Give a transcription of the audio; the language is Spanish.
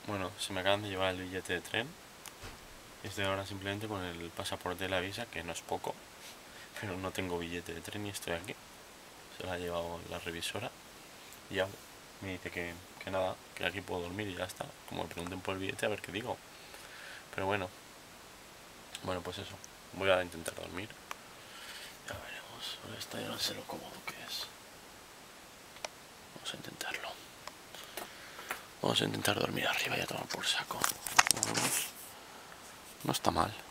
Bueno, se me acaban de llevar el billete de tren. Estoy ahora simplemente con el pasaporte de la visa, que no es poco, pero no tengo billete de tren y estoy aquí. Se lo ha llevado la revisora y ya me dice que nada, que aquí puedo dormir y ya está. Como me pregunten por el billete, a ver qué digo. Pero bueno, pues eso, voy a intentar dormir. Ya veremos, ahora está, yo no sé lo cómodo que es. Vamos a intentarlo. Vamos a intentar dormir arriba y a tomar por saco. No está mal.